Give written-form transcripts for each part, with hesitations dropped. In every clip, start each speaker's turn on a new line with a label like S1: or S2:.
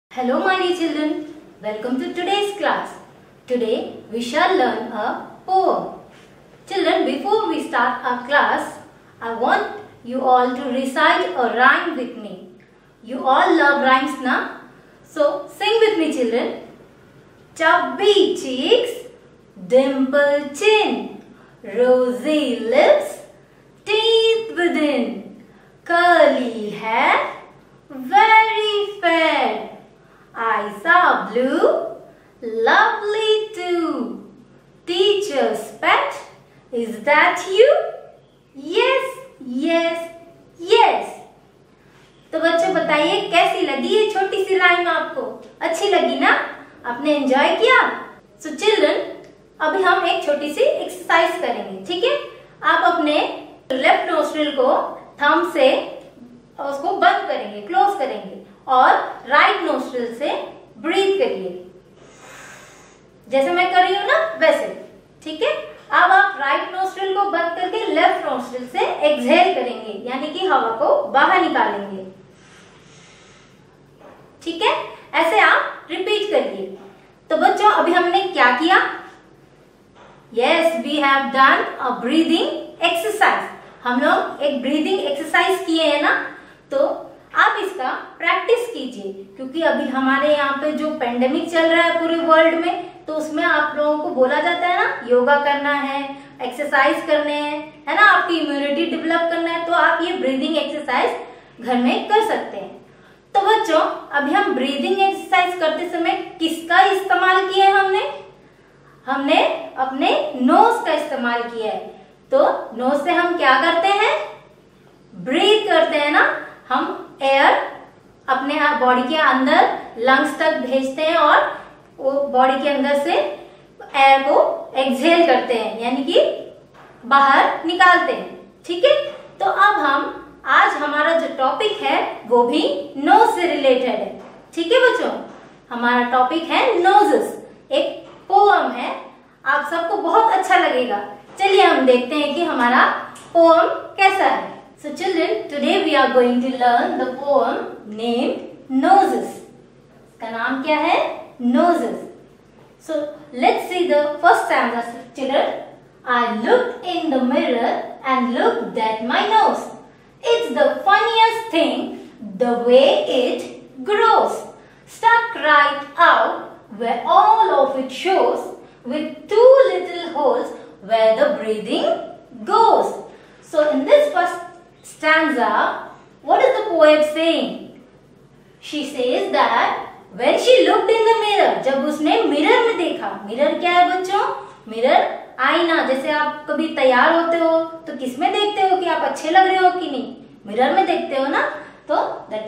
S1: Hello my dear children, welcome to today's class. Today we shall learn a poem. Children, before we start our class, I want you all to recite a rhyme with me. You all love rhymes na? So sing with me children. Chubby cheeks, dimpled chin, rosy lips, teeth within, curly hair, very fair. Eyes are blue, lovely too. Teacher's pet, is that you? Yes, yes, yes. तो बच्चों बताइए कैसी लगी ये छोटी सी rhyme आपको? अच्छी लगी ना? आपने एंजॉय किया? So children, अभी हम एक छोटी सी एक्सरसाइज करेंगे, ठीक है? आप अपने लेफ्ट नोस्ट्रिल को थंब से उसको बंद करेंगे, क्लोज करेंगे और राइट नोस्ट्रिल से ब्रीथ करिए, जैसे मैं कर रही हूँ ना वैसे, ठीक है? अब आप राइट नोस्ट्रिल को बंद करके लेफ्ट नोस्ट्रिल से एक्सहेल करेंगे, यानी कि हवा को बाहर निकालेंगे, ठीक है? ऐसे आप रिपीट करिए। तो बच्चों अभी हमने क्या किया? Yes, we have done a breathing exercise. हम लोग एक ब्रीदिंग एक्सरसाइज किए हैं ना, तो आप इसका प्रैक्टिस कीजिए, क्योंकि अभी हमारे यहाँ पे जो पेंडेमिक चल रहा है पूरे वर्ल्ड में, तो उसमें आप लोगों को बोला जाता है ना योगा करना है, एक्सरसाइज करने हैं, है ना, आपकी इम्यूनिटी डेवलप करना है, तो आप ये ब्रीदिंग एक्सरसाइज घर में कर सकते हैं। तो बच्चों अभी हम ब्रीदिंग एक्सरसाइज करते समय किसका इस्तेमाल किया है? हमने अपने नोज का इस्तेमाल किया है। तो नोज से हम क्या करते हैं? ब्रीथ करते हैं ना, हम एयर अपने बॉडी के अंदर लंग्स तक भेजते हैं और वो बॉडी के अंदर से एयर को एक्सहेल करते हैं, यानी कि बाहर निकालते हैं, ठीक है? तो अब आज हमारा जो टॉपिक है वो भी नोज से रिलेटेड है, ठीक है बच्चों? हमारा टॉपिक है नोजेस, एक पोएम है, आप सबको बहुत अच्छा लगेगा। चलिए हम देखते हैं कि हमारा पोएम कैसा है। So children, today we are going to learn the poem named Noses. इसका नाम क्या है? Noses. So let's see the first stanza, children. I looked in the mirror and looked at my nose. It's the funniest thing, the way it grows. Stuck right out where all of it shows, with two little holes where the breathing goes. So in this first stanza, what is the poet saying? She says that when she looked in the mirror, जब उसने mirror में देखा, mirror क्या है बच्चों? Mirror आईना। जैसे आप कभी तैयार होते हो तो किस में देखते हो कि आप अच्छे लग रहे हो कि नहीं? मिरर में देखते हो ना। तो that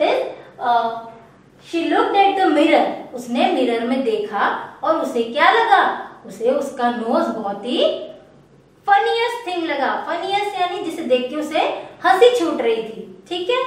S1: is she looked at the mirror, उसने मिरर में देखा और उसे क्या लगा? उसे उसका नोज बहुत ही फनीएस्ट थिंग लगा। फनीएस्ट यानी जिसे देख के उसे हंसी छूट रही थी, ठीक है?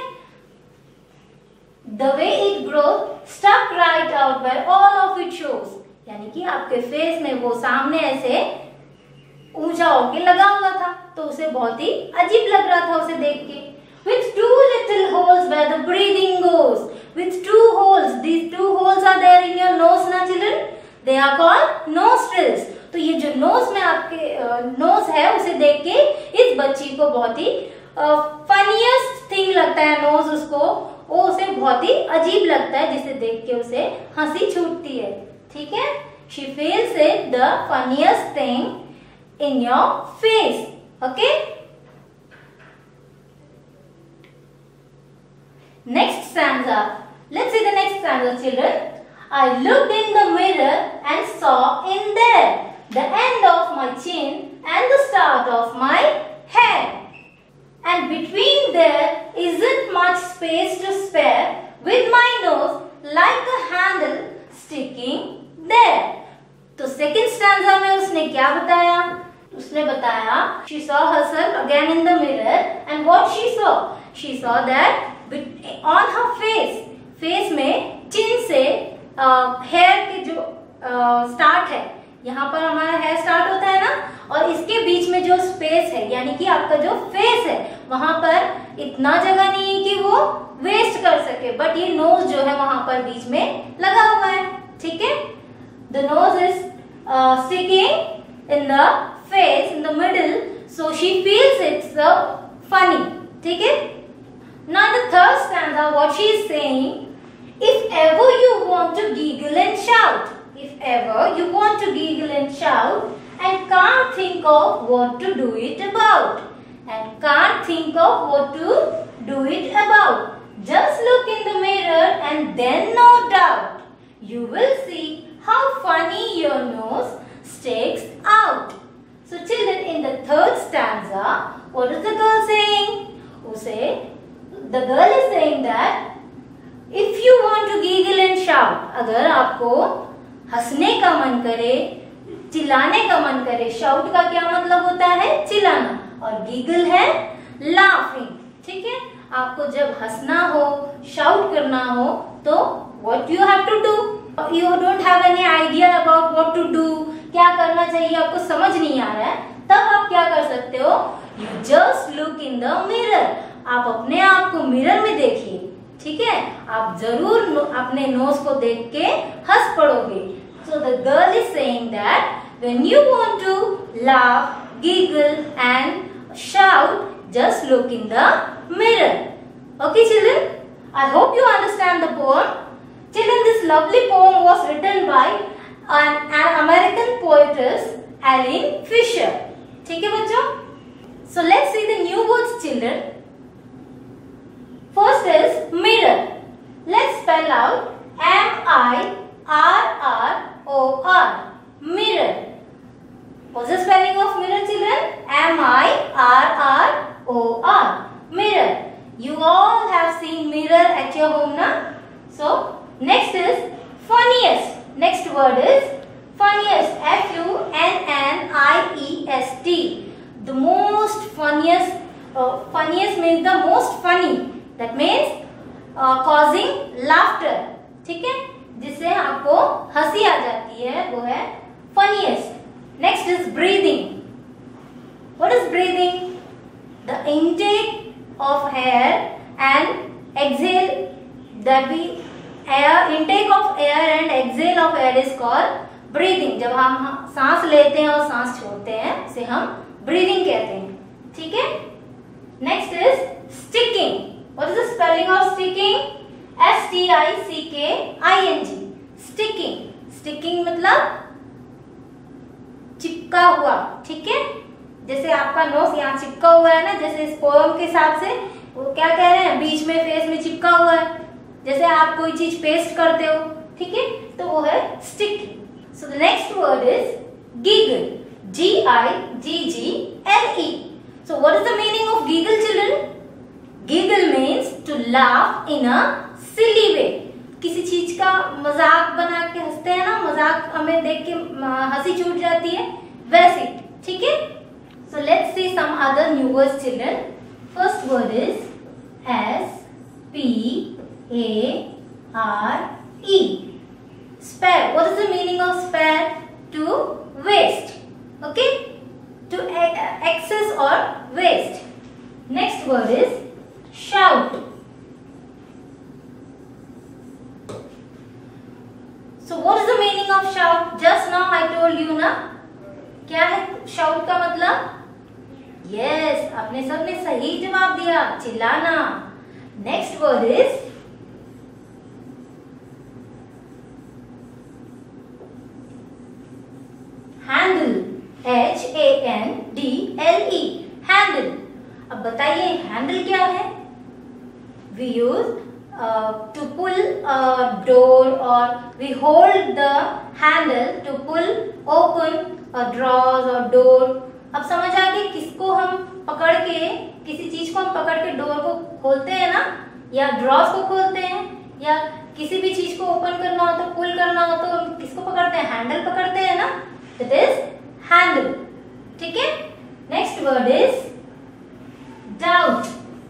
S1: The way it grows stuck right out where all of it shows, यानी कि आपके फेस में वो सामने ऐसे ऊंचा होके लगा हुआ था, तो उसे बहुत ही अजीब लग रहा था उसे देख के। With two little holes where the breathing goes, with two holes, these two holes are there in your nose ना children, they are called nostrils। तो ये जो नोज में आपके नोज है उसे देख के इस बच्ची को बहुत ही फनीएस्ट थिंग लगता है नोज, उसको वो उसे बहुत ही अजीब लगता है, जिसे देख के उसे हंसी छूटती है, ठीक है? She feels it the funniest thing in your face, okay? Next stanza. Let's see the next stanza, children. I looked in the mirror and saw in there the end of my chin and the start of my hair. And between there isn't much space to spare, with my nose like a handle sticking there. तो second stanza में उसने क्या बताया? उसने बताया she saw herself again in the mirror, and what she saw that on her face में चिन से hair के जो स्टार्ट है, यहाँ पर हमारा हेयर स्टार्ट होता है ना, और इसके बीच में जो स्पेस है, यानी कि आपका जो फेस है, वहां पर इतना जगह नहीं है कि वो वेस्ट कर सके, बट ये नोज जो है वहां पर बीच में लगा हुआ है, ठीक है। The nose is sticking in the face in the middle, so she feels it's funny, ठीक है। Now the third stanza what she is saying, if ever you want to giggle and shout, if ever you want to giggle and shout and can't think of what to do it about, and can't think of what to do it about, just look in the mirror and then no doubt you will see how funny your nose sticks out. So children, in the third stanza, what is the girl saying? The girl is saying that if you want to giggle and shout, अगर आपको हंसने का मन करे, चिल्लाने का मन करे, शाउट का क्या मतलब होता है? चिल्लाना, और गीगल है लाफिंग, ठीक है। आपको जब हंसना हो, शाउट करना हो, तो what you have to do? You don't have any idea about what to do, क्या करना चाहिए आपको समझ नहीं आ रहा है, तब आप क्या कर सकते हो? You just look in the mirror, आप अपने आप को मिरर में देखिए, ठीक है। आप जरूर अपने नोज को देख के हंस पड़ोगे। So the girl is saying that when you want to laugh, giggle and shout, just look in the mirror. Okay children, I hope you understand the poem. Children, this lovely poem was written by an American poetess, Aline Fisher. ठीक है बच्चों? So let's see the new words children. First is mirror. Let's spell out M-I-R-R-O-R. Mirror. What's the spelling of mirror children? M-I-R-R-O-R. Mirror. You all have seen mirror at your home now? So next is funniest. Next word is funniest. F-U-N-N-I-E-S-T. The most funniest. Funniest means the most funny. That means causing laughter, ठीक है, जिससे आपको हंसी आ जाती है, वो है funniest. Next is breathing. What is breathing? The intake of air and exhale, that we intake of air and exhale of air is called breathing. जब हम सांस लेते हैं और सांस छोड़ते हैं, उसे हम breathing कहते हैं, ठीक है। Next is sticking. What is the spelling of sticking? S-T-I-C-K-I-N-G. Sticking. Sticking मतलब चिपका हुआ, ठीक है। जैसे आपका नोज यहाँ चिपका हुआ है ना, जैसे इस पोएम के हिसाब से वो क्या कह रहे हैं, बीच में फेस में चिपका हुआ है, जैसे आप कोई चीज पेस्ट करते हो, ठीक है, तो वो है sticking. So the next word is giggle. G-I-G-G-L-E. So what is the meaning of giggle children? Giggle means to laugh in a silly way. किसी चीज का मजाक बना के हंसते हैं ना, मजाक हमें देख के हंसी छूट जाती है, वैसे, ठीक है। So let's see some other new words children. First word is S-P-A-R-E. Spare. What is the meaning of spare? To waste. Okay? To excess or waste. Next word is shout. So what is the meaning of shout? Just now I told you ना, क्या है shout का मतलब? Yes, आपने सबने सही जवाब दिया, चिल्लाना। Next word is handle. H-A-N-D-L-E. Handle. अब बताइए handle क्या है? We use to pull a door, or we hold the handle to pull open a drawers or door. अब समझ आ गई किसको हम पकड़ के, किसी चीज को हम पकड़ के डोर को खोलते हैं ना, या ड्रॉर्स को खोलते हैं, या किसी भी चीज को ओपन करना हो तो पुल करना हो तो हम किसको पकड़ते हैं? हैंडल पकड़ते हैं ना, दैट इज हैंडल, ठीक है। Next word is doubt.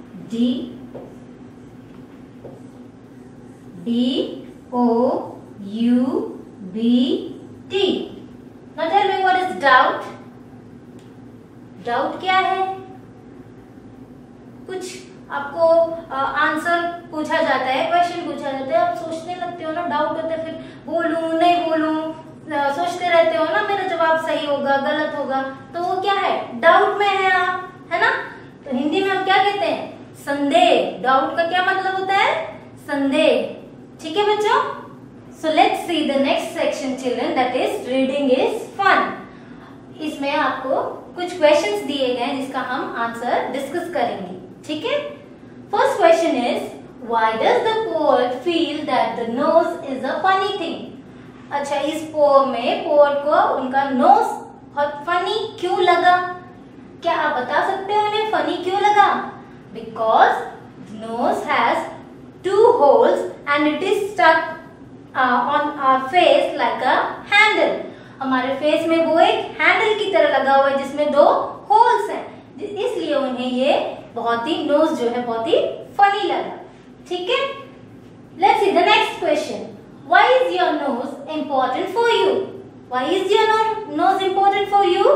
S1: D-O-U-B-T. Now tell me what is doubt? Doubt क्या है? कुछ आपको आंसर पूछा जाता है, क्वेश्चन पूछा जाता है, आप सोचने लगते हो ना, डाउट होता है, फिर बोलूं नहीं बोलूं, सोचते रहते हो ना मेरा जवाब सही होगा गलत होगा, तो वो क्या है, डाउट में है आप, है ना। तो हिंदी में हम क्या कहते हैं, संदेह। डाउट का क्या मतलब होता है, संदेह। ठीक है बच्चों। So let's see the next section children, that is reading is fun. इसमें आपको कुछ क्वेश्चंस दिए गए जिसका हम आंसर डिस्कस करेंगे। ठीक है। First question is, why does the poet feel that the nose is a funny thing. अच्छा, इस पोएम में पोएट को उनका नोज बहुत फनी क्यों लगा, क्या आप बता सकते हो उन्हें फनी क्यों लगा। Because nose has 2 holes and it is stuck on our face like a handle। हमारे फेस में वो एक हैंडल की तरह लगा हुआ है जिसमें 2 होल्स हैं, इसलिए उन्हें ये बहुत ही नोज जो है बहुत ही फनी लगा। ठीक है। Let's see the next question, why is your nose important for you. Why is your nose important for you,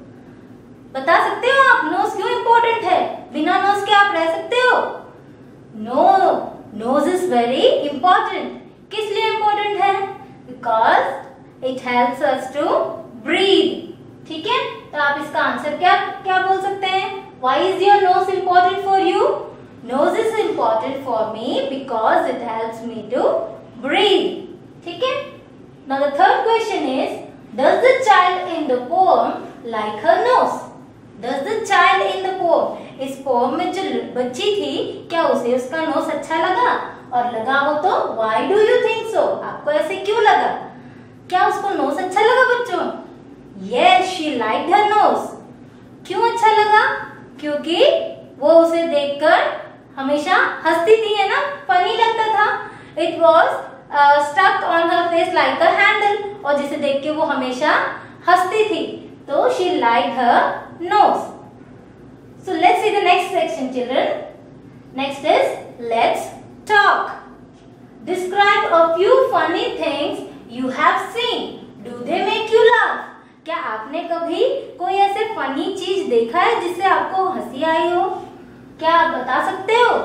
S1: बता सकते हो आप नोज क्यों इम्पोर्टेंट है, बिना नोज के आप रह सकते हो। No, nose is very important. किस लिए इंपॉर्टेंट है, because it helps us to breathe. ठीक है। तो आप इसका आंसर क्या क्या बोल सकते हैं, why is your nose important for you. Nose is important for me because it helps me to breathe. ठीक है। Now the third question is, does the child in the poem like her nose. Does the child in the poem, इस poem में जो बच्ची थी क्या उसे उसका नोज अच्छा लगा, और लगा हो तो why do you think so, आपको ऐसे क्यों लगा, क्या उसको नोज अच्छा लगा बच्चों। Yes, she liked her nose। क्यों अच्छा लगा, क्योंकि वो उसे देखकर हमेशा हंसती थी, है ना, फनी लगता था। It was stuck on her face like a handle, और जिसे देख के वो हमेशा हंसती थी, तो she liked her nose। So let's see the next section children. Next is, let's talk. Describe a few funny things you have seen. Do they make you laugh? क्या आपने कभी कोई ऐसे फनी चीज देखा है जिससे आपको हंसी आई हो, क्या आप बता सकते हो।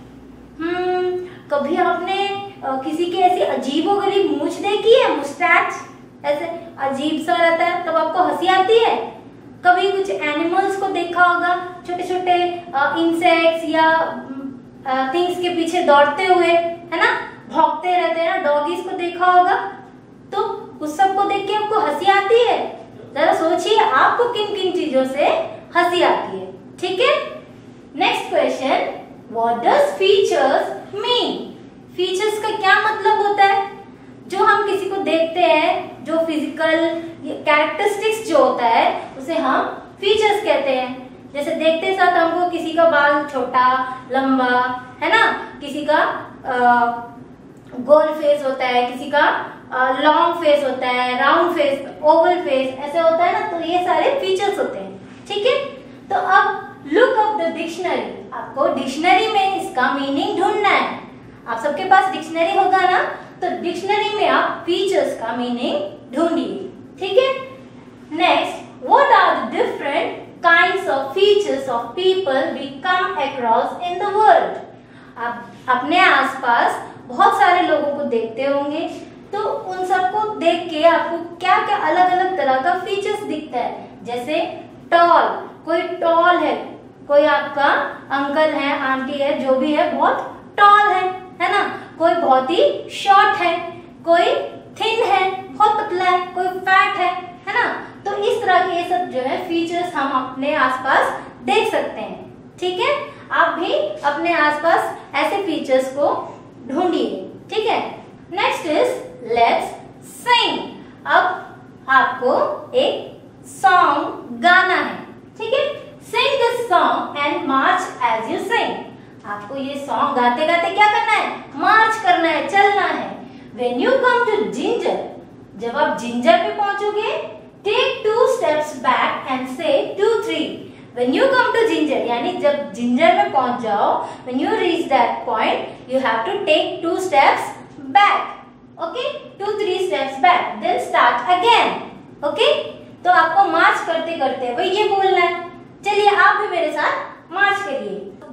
S1: कभी आपने किसी की ऐसी अजीबोगरीब मूंछ देखी है, मुस्टैच ऐसे अजीब सा रहता है, तब आपको हंसी आती है। कभी कुछ एनिमल्स को देखा होगा, छोटे छोटे इंसेक्ट्स या थिंग्स के पीछे दौड़ते हुए, है ना, भौंकते रहते हैं ना, डॉगीज को देखा होगा, तो उस सब को देख के आपको हंसी आती है। जरा सोचिए आपको किन किन चीजों से हंसी आती है। ठीक है। Next question, what does features mean. Features का क्या मतलब होता है, जो हम किसी को देखते हैं, जो फिजिकल कैरेक्टरिस्टिक्स जो होता है उसे हम फीचर्स कहते हैं। जैसे देखते साथ हमको किसी का बाल छोटा लंबा, है ना, किसी का गोल फेस होता है, किसी का लॉन्ग फेस होता है, राउंड फेस, ओवल फेस, ऐसे होता है ना, तो ये सारे फीचर्स होते हैं। ठीक है। तो अब लुक अप द डिक्शनरी, आपको डिक्शनरी में इसका मीनिंग ढूंढना है। आप सबके पास डिक्शनरी होगा ना, तो डिक्शनरी में आप फीचर्स का मीनिंग ढूंढिए। ठीक है। Next, what are the different kinds of features of people we come across in the world. आप अपने आसपास बहुत सारे लोगों को देखते होंगे, तो उन सबको देख के आपको क्या क्या अलग अलग तरह का फीचर्स दिखता है। जैसे टॉल, कोई टॉल है, कोई आपका अंकल है, आंटी है, जो भी है बहुत टॉल है ना, कोई बहुत ही शॉर्ट है, कोई थिन है, बहुत पतला है, कोई फैट है ना। तो इस तरह के ये सब जो है फीचर्स हम अपने आसपास देख सकते हैं। ठीक है। आप भी अपने आसपास ऐसे फीचर्स को ढूंढिए। ठीक है। Next is let's sing. अब आपको एक सॉन्ग गाना है। ठीक है। Sing this song and march as you sing. आपको ये सॉन्ग गाते गाते क्या करना है, मार्च करना है, चलना है। When you come to ginger, जब आप जिंजर पे पहुंचोगे, take 2 steps back and say 2, 3. When you come to ginger, यानी जब जिंजर में पहुंच जाओ, when you reach that point, you have to take 2 steps back. Okay? 2, 3 steps back. Then start again. Okay? तो आपको मार्च करते करते वही ये बोलना है। चलिए आप भी मेरे साथ मार्च करिए।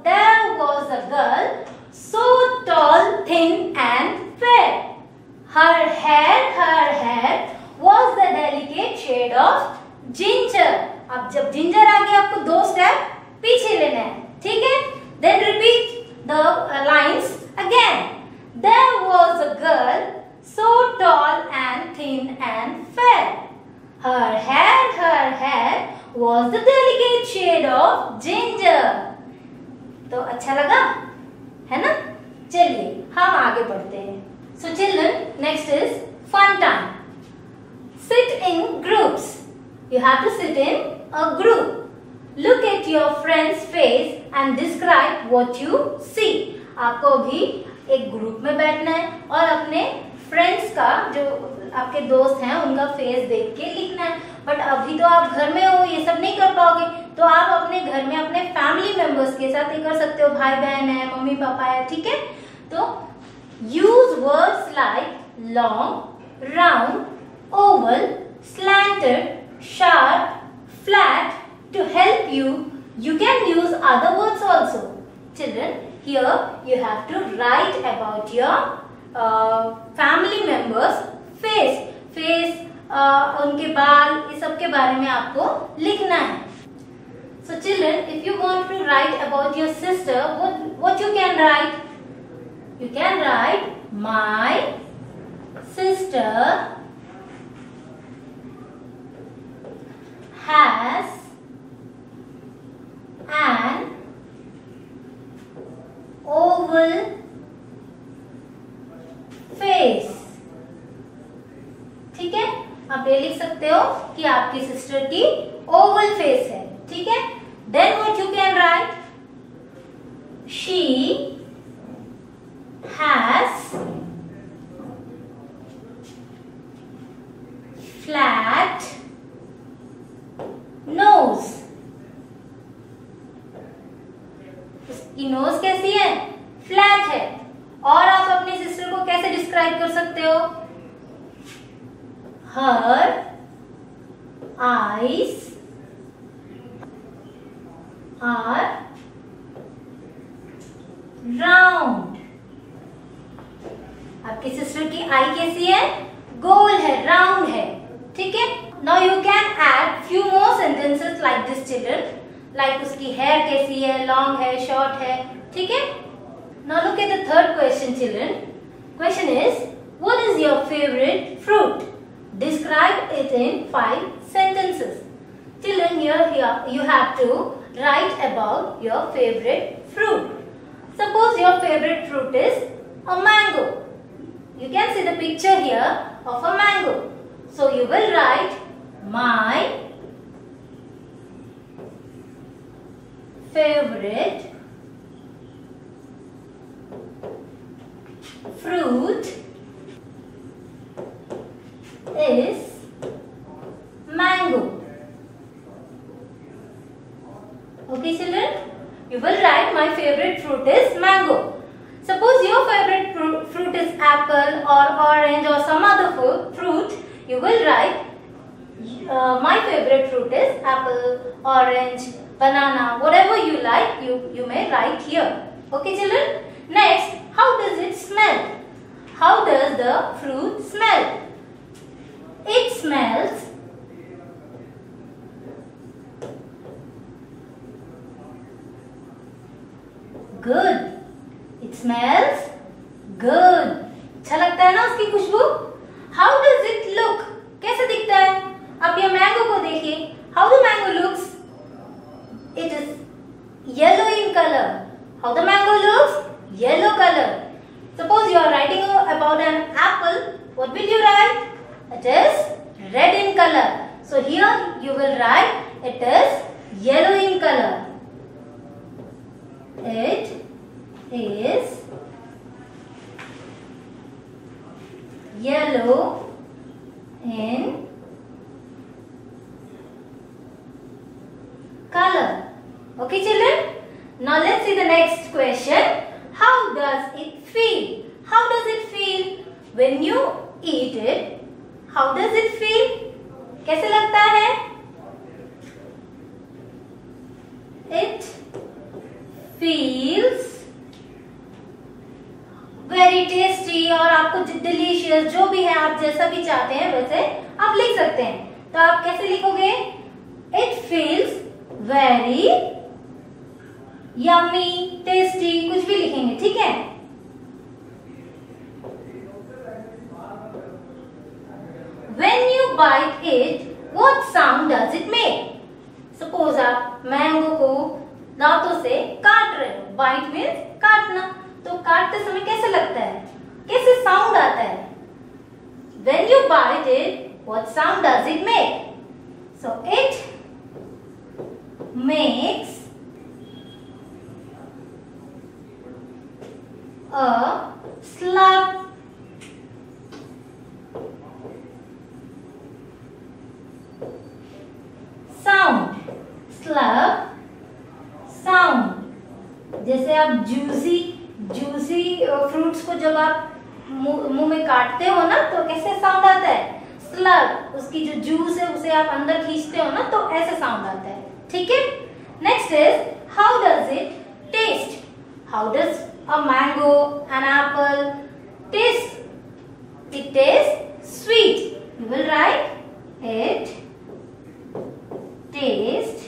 S1: there was a girl so tall, thin and fair. Her hair was the delicate shade of ginger. अब जब ginger आ गया आपको 2 स्टेप पीछे लेना है, ठीक है? Then repeat the lines again. There was a girl so tall and thin and fair. Her hair was the delicate shade of ginger. तो अच्छा लगा है ना? चलिए हम आगे बढ़ते हैं. So children, next is fun time. Sit in groups. You have to sit in a group. Look at your friend's face and describe what you see. आपको भी एक ग्रुप में बैठना है और अपने फ्रेंड्स का, जो आपके दोस्त हैं, उनका फेस देख के लिखना है. बट अभी तो आप घर में हो, ये सब नहीं कर पाओगे, तो आप अपने घर में अपने फैमिली मेंबर्स के साथ ये कर सकते हो. भाई बहन है, मम्मी पापा है, ठीक है? तो use words like long, round, oval, slanted, sharp, flat to help you. You can use other words also. Children, here you have to write about your family members' face. उनके बाल, इस सब के बारे में आपको लिखना है. So children, if you want to write about your sister, what you can write? You can write, my sister has an oval face. ठीक है? आप ये लिख सकते हो कि आपकी सिस्टर की ओवल फेस है. ठीक है? Then what you can write? She has flat nose. उसकी नोज कैसी है? फ्लैट है. और आप अपनी सिस्टर को कैसे डिस्क्राइब कर सकते हो? Her eyes are round. आपकी सिस्टर की आई कैसी है? गोल है, राउंड है. ठीक है? Now you can add few more sentences like this, children. Like उसकी hair कैसी है? Long है, short है. ठीक है? Now look at the third question, children. Question is, what is your favorite fruit? Describe it in 5 sentences. Children, here you have to write about your favorite fruit. Suppose your favorite fruit is a mango. You can see the picture here of a mango. So you will write, my favorite fruit is mango. Okay, children? You will write, my favorite fruit is mango. Suppose your favorite fruit is apple or orange or some other fruit, you will write, my favorite fruit is apple, orange, banana, whatever you like, you may write here. Okay, children? Next, how does it smell? How does the fruit smell? It smells good. It smells good. अच्छा लगता है ना उसकी खुशबू? How does it look? कैसे दिखता है? आप ये मैंगो को देखिए. How the mango looks? It is yellow in color. How the mango looks? Yellow color. Suppose you are writing about an apple. What will you write? It is red in color. So here you will write, it is yellow in color. It is yellow in color. Okay, children? Now let's see the next question. How does it feel? How does it feel when you eat it? How does it feel? कैसे लगता है? It feels very tasty, और आपको delicious जो भी है, आप जैसा भी चाहते हैं वैसे आप लिख सकते हैं। तो आप कैसे लिखोगे? It feels very yummy, tasty, कुछ भी लिखेंगे, ठीक है। When you bite it, what sound does it make? Suppose आप मैंगो को दांतों से काट रहे हो, बाइट मीन्स काटना, तो काटते समय कैसे लगता है, कैसे साउंड आता है? When you bite it, what sound does it make? So it makes a slurp sound, slurp sound। जैसे आप जूसी फ्रूट्स को जब आप मुंह में काटते हो ना, तो कैसे साउंड आता है? स्लर्प, उसकी जो जूस है उसे आप अंदर खींचते हो ना, तो ऐसे साउंड आता है, ठीक है। Next is how does it taste? How does a mango, an apple taste? It taste sweet. You will write it taste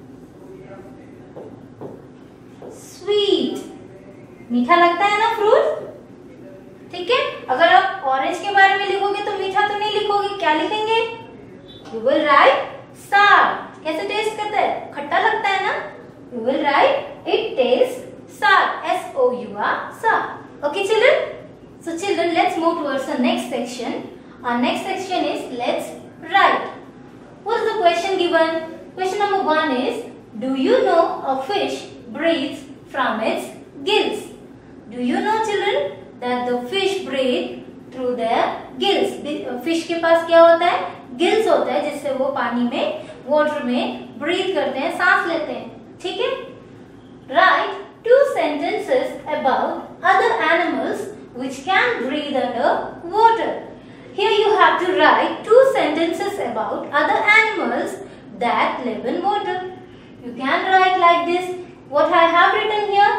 S1: sweet. मीठा लगता है ना फ्रूट, ठीक है। अगर आप ऑरेंज के बारे में लिखोगे तो मीठा तो नहीं लिखोगे, क्या लिखेंगे? यू विल राइट सार। कैसे टेस्ट करता है? खट्टा लगता है ना, you will write it taste sour, SOUR, sour. Okay children, so children let's move towards the next section. Our next section is let's write. What is the question given? Question number 1 is, do you know a fish breathes from its gills? Do you know children that the fish breathe through their gills? Fish के पास क्या होता है? Gills होता है, जिससे वो पानी में, water में breathe करते हैं, सांस लेते हैं, ठीक है। Write 2 sentences about other animals which can breathe under water. Here you have to write 2 sentences about other animals that live in water. You can write like this. What I have written here?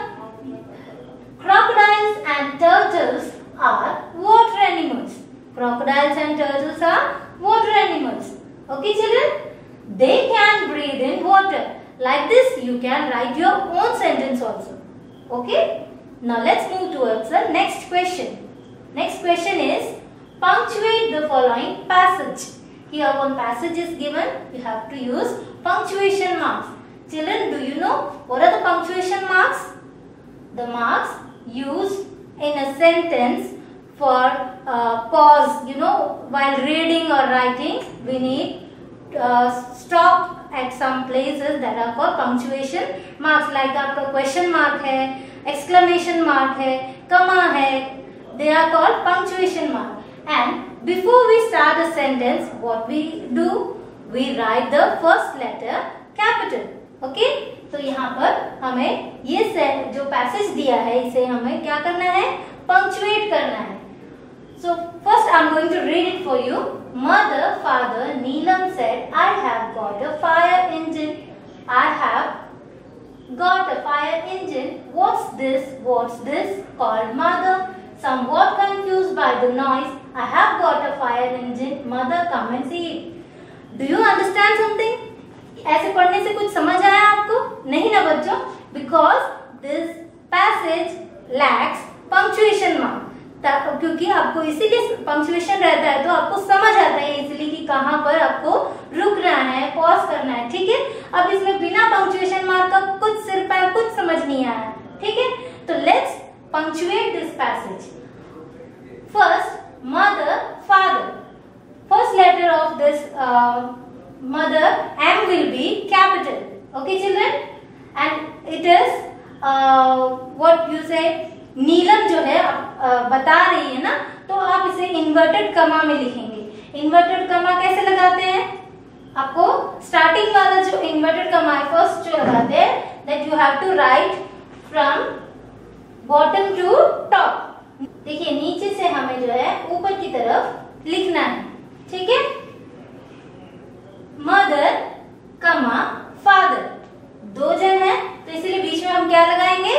S1: Crocodiles and turtles are water animals. Crocodiles and turtles are water animals. Okay children? They can breathe in water. Like this you can write your own sentence also. Okay? Now let's move towards the next question. Next question is, punctuate the following passage. Here one passage is given. You have to use punctuation marks. Children, do you know what are the punctuation marks? The marks used in a sentence for pause. You know, while reading or writing, we need stop at some places that are called punctuation marks. Like आपका question mark है, exclamation mark है, comma है. They are called punctuation mark. And before we start a sentence, what we do? We write the first letter capital. Okay? तो यहाँ पर हमें ये जो पैसेज दिया है, इसे हमें क्या करना है? पंक्चुएट करना है. So first I'm going to read it for you. Mother, father, Neelam said, I have got a fire engine. I have got a fire engine. What's this? What's this? Called mother. Somewhat confused by the noise, I have got a fire engine. Mother, come and see it. Do you understand something? ऐसे पढ़ने से कुछ समझ आया आपको? नहीं ना बच्चों? Because this passage lacks punctuation mark. क्योंकि आपको इसीलिए पंक्चुएशन रहता है तो आपको समझ आता है इसीलिए कि कहाँ पर आपको रुकना है, पॉज करना है, ठीक है। अब इसमें बिना पंक्चुएशन मार्क का कुछ सिर पैर कुछ समझ नहीं आया, ठीक है। तो let's punctuate this passage. First, mother, father. First letter of this mother, M will be capital. Okay, children? And it is what you say. Neelam जो है बता रही है ना, तो आप इसे इन्वर्टेड कमा में लिखेंगे। इन्वर्टेड कमा कैसे लगाते हैं? आपको स्टार्टिंग वाला जो इन्वर्टेड कमा है फर्स्ट जो लगाते हैं, that you have to write from bottom to top. देखिए नीचे से हमें जो है ऊपर की तरफ लिखना है, ठीक है। मदर कमा फादर, दो जन है तो इसलिए बीच में हम क्या लगाएंगे?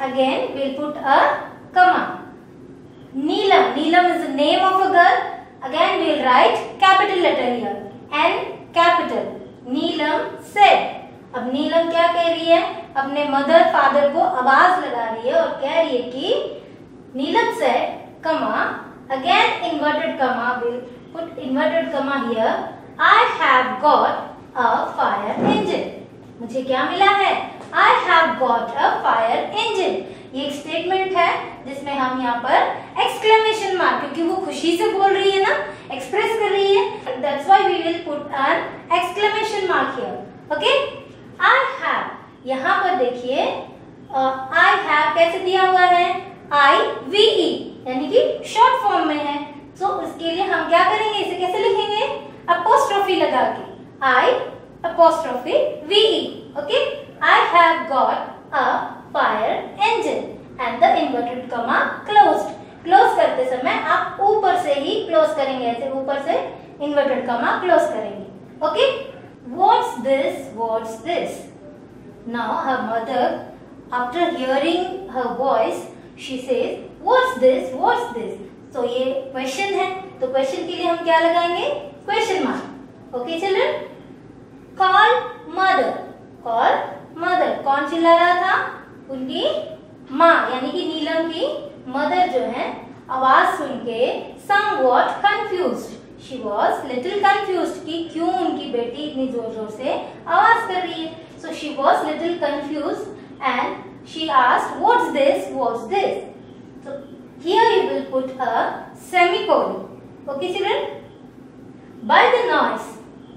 S1: again we'll put a comma. Neelam, Neelam is the name of a girl. Again we'll write capital letter here, N capital. Neelam said. अब नीलम क्या कह रही है, अपने मदर फादर को आवाज लगा रही है और कह रही है कि नीलम said, comma, again inverted comma, we'll put inverted comma here, I have got a fire engine. मुझे क्या मिला है, I have got a fire engine. ये एक स्टेटमेंट है जिसमें हम यहाँ पर एक्सक्लेमेशन मार्क, क्योंकि वो खुशी से बोल रही है ना, एक्सप्रेस कर रही है, that's why we will put an exclamation mark here. Okay? I have, यहाँ पर देखिए I have कैसे दिया हुआ है, IVE, यानी कि शॉर्ट फॉर्म में है. तो उसके लिए हम क्या करेंगे, इसे कैसे लिखेंगे, अपोस्ट्रोफी लगा के, I apostrophe VE. Okay? I have got a fire engine and the inverted comma closed. Close करते समय आप ऊपर से ही क्लोज करेंगे, ऐसे ऊपर से इन्वर्टेड कॉमा क्लोज करेंगे. Okay, what's this, what's this? Now her mother, after hearing her voice, she says, what's this, what's this? तो ये क्वेश्चन है, तो क्वेश्चन के लिए हम क्या लगाएंगे, question mark. Okay children, call mother, call mother, कौन चिल्ला रहा था, उनकी माँ यानी कि नीलम की मदर जो है, आवाज सुन के somewhat confused, she was little confused कि क्यों उनकी बेटी इतनी जोर जोर से आवाज कर रही है. So she was little confused and she asked, what's this, what's this? So here you will put a semicolon. Okay children? By the noise,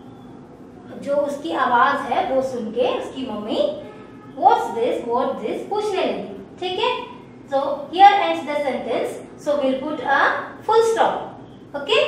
S1: जो उसकी आवाज है वो सुन के उसकी mummy what's this, what's this पूछने लगी. ठीक है, so here ends the sentence, so we'll put a full stop. Okay,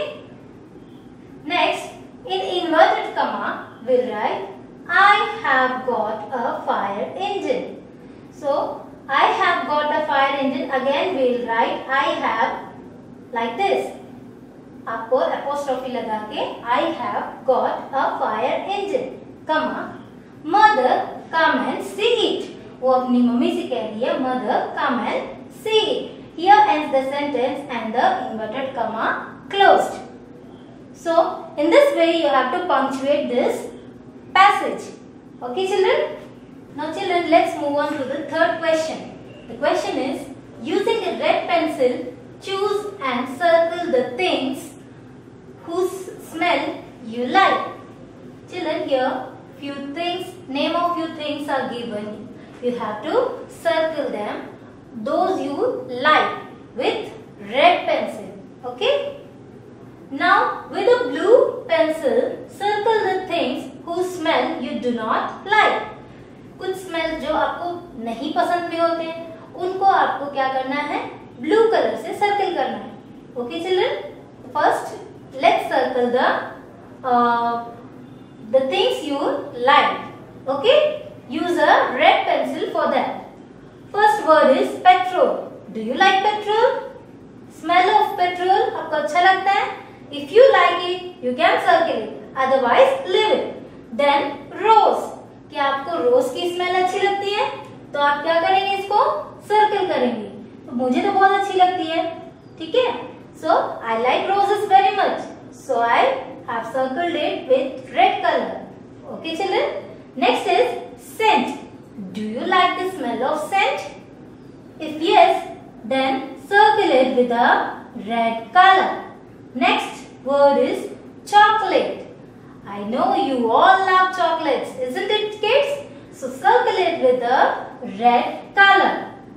S1: next in inverted comma we'll write I have got a fire engine. So I have got a fire engine, again we'll write I have like this, आपको apostrophe लगा के I have got a fire engine, comma, mother come and see it. वो अपनी mummy से कह रही है mother come and see it. Here ends the sentence and the inverted comma closed. So in this way you have to punctuate this passage. Okay children? Now children, let's move on to the third question. The question is, using a red pencil, choose and circle the things whose smell you like. Children, here few things, name of few things are given. You have to circle them, those you like, with red pencil. Okay? Now with a blue pencil, circle the things whose smell you do not like. कुछ smell जो आपको नहीं पसंद भी होते हैं, उनको आपको क्या करना है, ब्लू कलर से सर्कल करना है. Okay children, first let's circle the things you like. Okay, use a red pencil for that. First word is petrol. Do you like petrol? Smell of petrol आपको अच्छा लगता है? If you like it, you can circle it. Otherwise, leave it. Then rose. क्या आपको रोज की smell अच्छी लगती है? तो आप क्या करेंगे, इसको सर्कल करेंगे. तो मुझे तो बहुत अच्छी लगती है. ठीक है? So I like roses very much. So I have circled it with red color. Okay children? Next is scent. Do you like the smell of scent? If yes, then circle it with a red color. Next word is chocolate. I know you all love chocolates, isn't it kids? So circle it with a red color.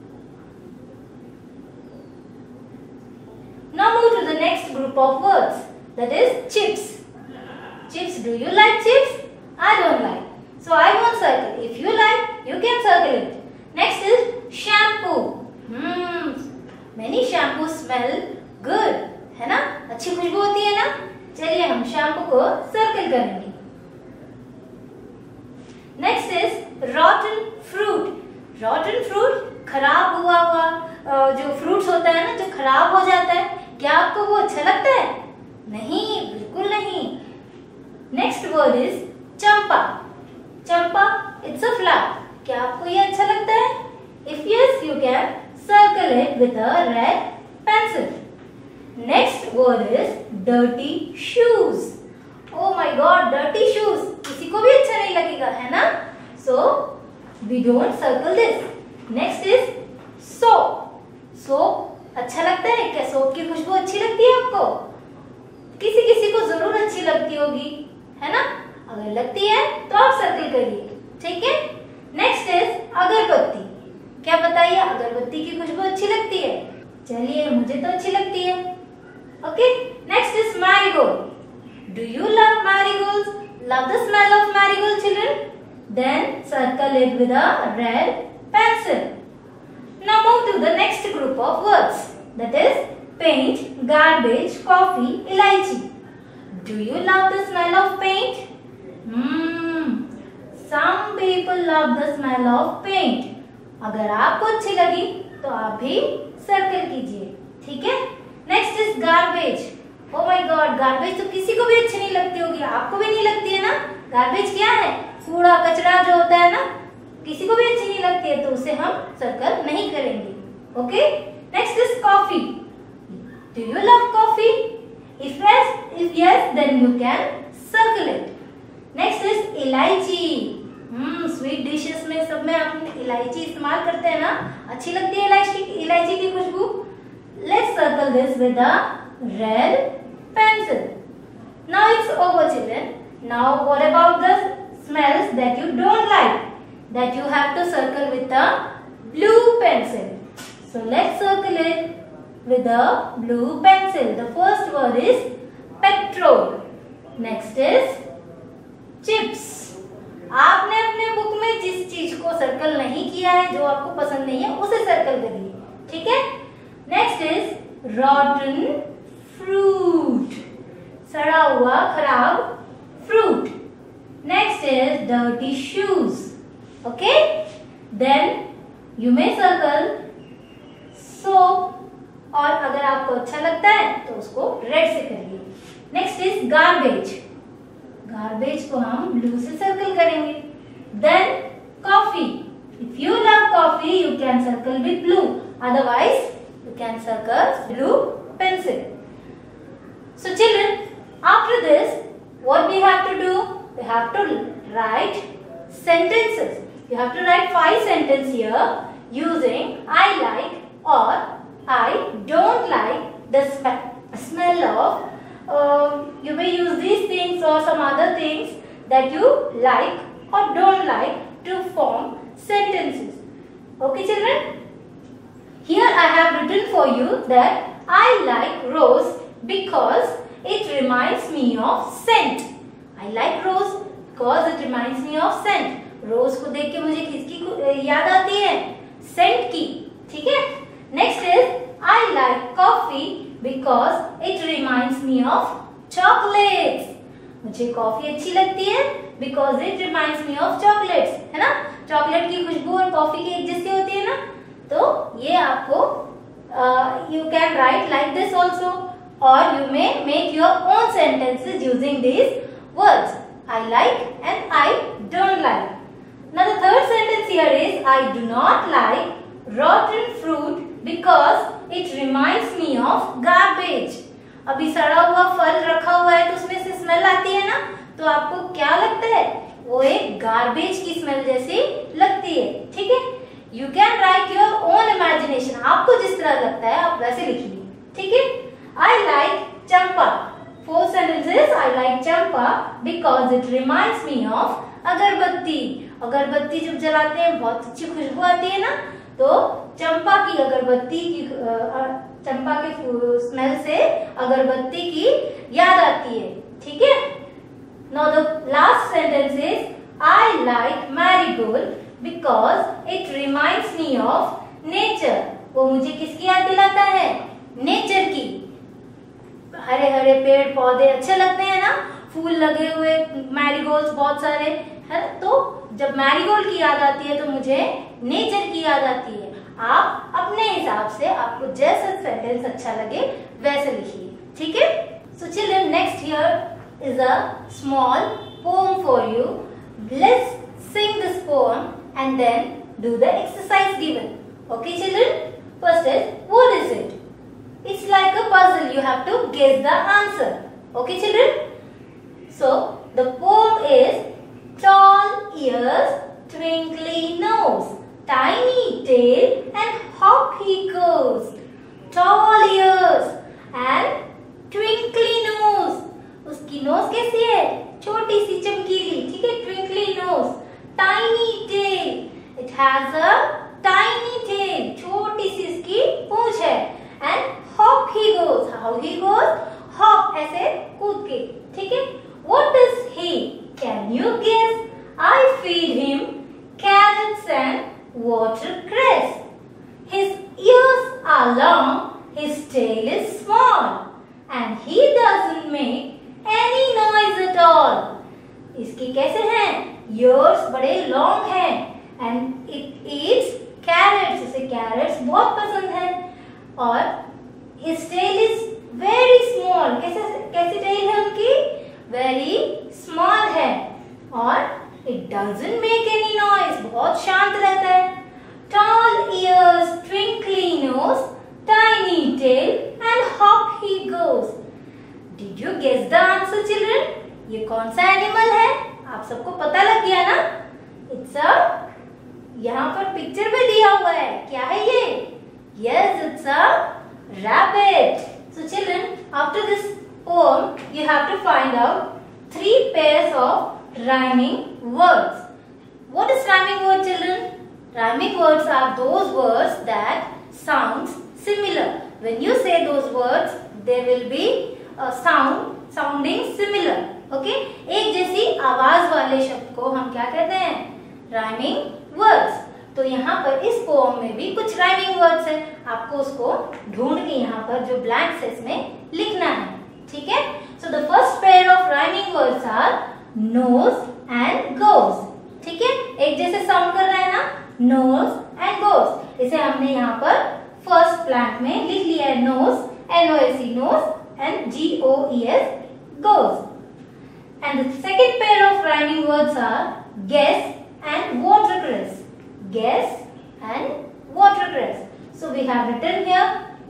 S1: Now move to the next group of words, that is chips. Chips, do you like chips? I don't like. So I won't circle. If you like, you can circle it. Next is shampoo. Many shampoos smell good, है ना? अच्छी खुशबू होती है ना? चलिए हम shampoo को circle करेंगे. Next is rotten fruit. rotten fruit खराब हुआ जो फ्रूट्स होता है ना, जो खराब हो जाता है, क्या आपको वो अच्छा लगता है? नहीं, बिल्कुल नहीं. Next word is champa. Champa, it's a flower. क्या आपको ये अच्छा लगता है? If yes, you can circle it with a red pencil. Next word is dirty shoes. Oh my God, dirty shoes. किसी को भी अच्छा नहीं लगेगा, है ना? So we don't circle this. Next is soap. Soap अच्छा लगता है क्या? सोप की खुशबू अच्छी लगती है आपको? किसी किसी को जरूर अच्छी लगती होगी, है ना? अगर लगती है तो आप सर्कल करिए, ठीक है? नेक्स्ट इज अगरबत्ती. क्या बताइए, अगरबत्ती की खुशबू अच्छी लगती है? चलिए, मुझे तो अच्छी लगती है. Okay, next is marigold. Do you love marigolds? Love the smell of marigold children? Then circle it with a red pencil. Now move to the next group of words, that is paint, garbage, coffee, elaichi. Do you love the smell of paint? Some people love the smell of paint. अगर आपको अच्छी लगी तो आप भी circle कीजिए, ठीक है? Next is garbage. Oh my god, garbage तो किसी को भी अच्छी नहीं लगती होगी, आपको भी नहीं लगती है ना? गार्बेज क्या है? कूड़ा कचरा जो होता है ना, किसी को भी अच्छी नहीं लगती है, तो उसे हम सर्कल नहीं करेंगे. Okay, next is coffee. Do you love coffee? If yes, then you can circle it. Next is elaichi. Sweet dishes में सब में हम इलायची इस्तेमाल करते हैं ना, अच्छी लगती है इलायची की खुशबू. Let's circle this with a red pencil. Now it's over children. Now what about the smells that you don't like? That you have to circle with a blue pencil. So let's circle it with a blue pencil. The first word is petrol. Next is chips. आपने अपने book में जिस चीज को circle नहीं किया है, जो आपको पसंद नहीं है, उसे सर्कल करिए, ठीक है? Next is rotten fruit. सड़ा हुआ खराब fruit. Next is dirty shoes. Okay, then you may circle soap, और अगर आपको अच्छा लगता है तो उसको रेड से करिए. Next is garbage. गार्बेज को हम ब्लू से सर्कल करेंगे. Then coffee. If you love coffee you can circle with blue, otherwise you can circle blue pencil. So children, after this what we have to do? We have to write sentences. You have to write 5 sentences here using I like or I don't like the smell of. You may use these things or some other things that you like or don't like to form sentences. Okay children? Here I have written for you that I like rose because it reminds me of scent. I like rose because it reminds me of scent. Rose को देख के मुझे किसकी याद आती है? Saint की, ठीक है? Next is I like coffee because it reminds me of chocolates. मुझे कॉफी अच्छी लगती है because it reminds me of chocolates, है ना? चॉकलेट की खुशबू और कॉफी की एक जैसी होती है ना, तो ये आपको you can write like this also, और you may make your own sentences using these words. I like and I don't like. Now the third sentence here is I do not like rotten fruit because it reminds me of garbage. अभी सड़ा हुआ फल रखा हुआ है तो उसमें से स्मेल आती है ना, तो आपको क्या लगता है? वो एक गार्बेज की स्मेल जैसी लगती है, ठीक है? You can write your own imagination. आपको जिस तरह लगता है आप वैसे लिखिए, ठीक है? I like champa. 4 sentences. I like champa because it reminds me of अगरबत्ती. अगरबत्ती जब जलाते हैं बहुत अच्छी खुशबू आती है ना, तो चंपा की अगरबत्ती की चंपा के स्मेल से अगरबत्ती की याद आती है, ठीक है? Now the last sentence is I like marigold because it reminds me of nature. वो मुझे किसकी याद दिलाता है? नेचर की. हरे हरे पेड़ पौधे अच्छे लगते हैं ना, फूल लगे हुए मैरीगोल्ड्स बहुत सारे है, तो जब मैरीगोल्ड की याद आती है तो मुझे नेचर की याद आती है. आप अपने हिसाब से आपको जैसा सेंटेंस अच्छा लगे वैसे लिखिए, ठीक है? So children, next here is a small poem for you. Let's sing this poem and then do the exercise given. Okay children? First is, what is it? It's like a puzzle. You have to guess the answer. Okay children? So, the poem is tall ears, twinkly nose, tiny tail and hop he goes. Tall ears and twinkly nose. उसकी nose कैसी है? छोटी सी चमकीली, ठीक है? Twinkly nose. Tiny tail. It has a tiny tail. छोटी सी इसकी पूंछ है. And hop he goes. How he goes? Hop ऐसे कूद के, ठीक है? What is he? Can you guess? I feed him carrots and watercress. His ears are long, his tail is small, and he doesn't make any noise at all. इसके कैसे हैं? Ears बड़े long हैं, and it eats carrots. इसे carrots बहुत पसंद है, और his tail is very small. कैसी tail है उनकी? Very small है, और it doesn't make any noise. बहुत शांत रहता है. Tall ears, twinkly nose, tiny tail and hop he goes. Did you guess the answer children? ये कौन सा एनिमल है? आप सबको पता लग गया ना? It's a, यहाँ पर पिक्चर में दिया हुआ है. क्या है ये? Yes, it's a rabbit. So children, after this poem, you have to find out 3 pairs of rhyming words. What is rhyming word children? Rhyming words are those words that sounds similar. When you say those words, they will be sounding similar. Okay? एक जैसी आवाज वाले शब्द को हम क्या कहते हैं? Rhyming words. तो यहाँ पर इस पोएम में भी कुछ rhyming words है. आपको उसको ढूंढ के यहाँ पर जो blanks है इसमें लिखना है. ठीक है? So the first pair of rhyming words are nose and goes. ठीक है? एक जैसे साउंड कर रहा है ना? Nose and goes. इसे हमने यहाँ पर फर्स्ट प्लांट में लिख लिया है. nose, N-O-S-E, nose, and G-O-E-S, goes. And the second pair of rhyming words are guess and watercress. Guess and watercress. So we have written here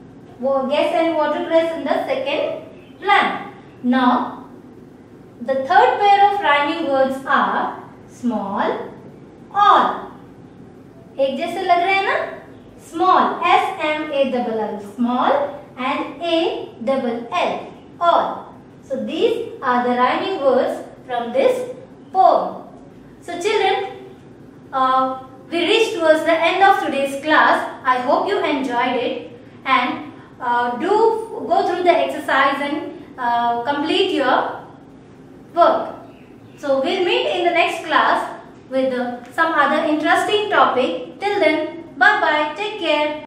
S1: guess and watercress in the second plant. Now the third pair of rhyming words are small, all. एक जैसे लग रहे हैं ना? Small, S-M-A-L-L, small, and A-L-L, all. So these are the rhyming words from this poem. So children, we reached towards the end of today's class. I hope you enjoyed it, and do go through the exercise and complete your work. So we'll meet in the next class with some other interesting topic. Till then, bye bye, take care.